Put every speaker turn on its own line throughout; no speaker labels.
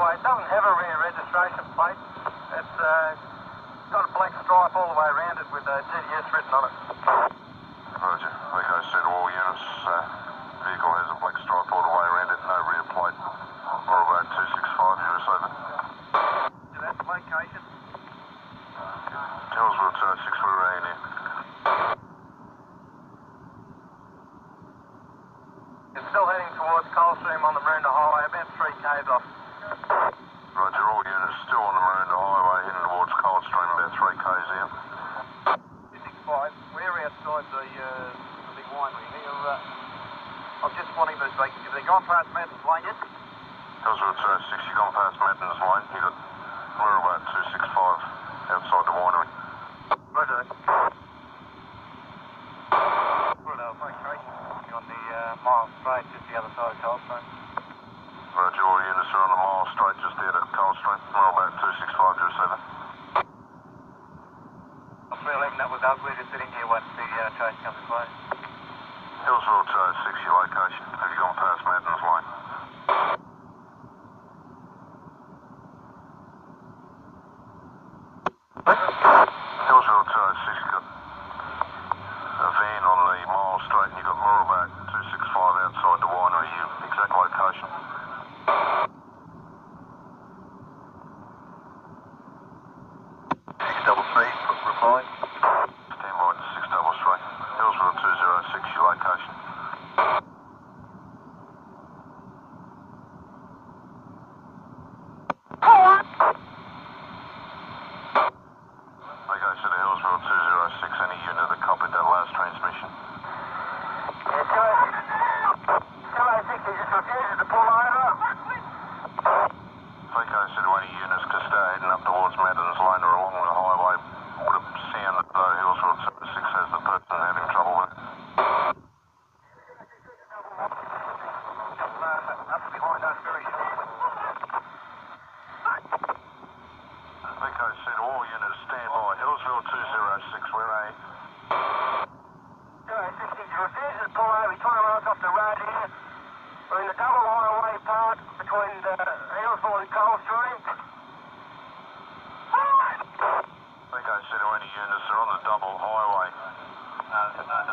highway. It doesn't have a rear registration plate. It's got a black stripe all the way around it with GDS written on it.
Roger. Echo said all units. Vehicle has a black stripe all the way around it, no rear plate. Road 265, US over.
That's the location.
Tillsville 206, we're in here.
It's still heading towards Coldstream on the Maroondah Highway, about 3 k's off.
Roger, all units still on the Maroondah Highway heading towards Coldstream, about 3 k's out.
265, we're outside the big winery here. I'm just wanting to say, have they gone past Madden's Lane yet?
Tillsville 206, you've gone past Madden's Lane. You've got whereabout 265 outside the winery.
Roger. Location on the mile straight, just the other side of Coldstream.
Roger, all units are on the mile straight just out of Coldstream. Whereabout 265, US over.
311, that was us. We're just sitting here once the chase comes close.
Tillsville 206, your location. Have you gone past Madden's Lane? Tillsville 206, you've got a van on the mile straight and you've got Moorabark 265 outside the winery, your exact location.
633, reply.
Stand by to 633. Tillsville 206, your location. Okay, so the Hillsville 206, any unit that copied that last transmission.
Yeah, 206, he just refuses to pull over.
VK said to any units to stay heading up towards Madden's Lane or along the highway would have sounded as though Hillsville 206 has the person having trouble with it.
Up behind us very shortly.
VK said all units stand by. Hillsville 206, where are you?
206, he refuses to pull over. He's trying to run us off the road here. We're in the double highway part between Hillsville and Coldstream.
VK said to any units that are on the double highway.
No.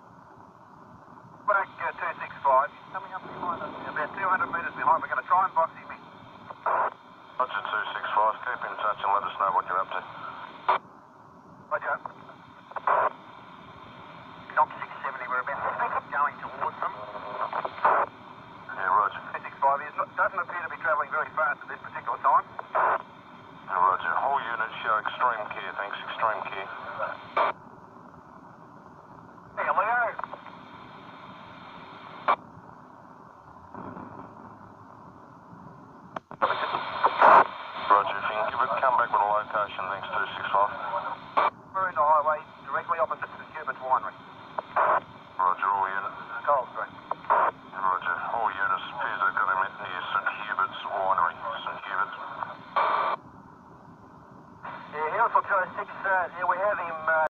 Back 265. He's coming up behind us. About 200 metres behind. We're going to try and box him in.
Roger 265, keep in touch and let us know what you're up to.
Roger. Knock 670, we're about going towards them.
Yeah, Roger.
265, he doesn't appear to be travelling very fast at this particular time.
Yeah, Roger. All units show extreme care, thanks, extreme care.
Hey, Leo.
Roger, if you can come back with a location, thanks 265.
We're in the highway directly opposite St Hubert's Winery.
Roger, all units.
Coldstream.
Roger, all units appears they've got him near St Hubert's Winery. St Hubert's.
Yeah, Hillsville 206, yeah, we have him